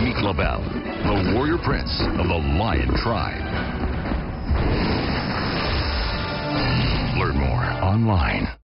Meet Laval, the warrior prince of the Lion Tribe. Learn more online.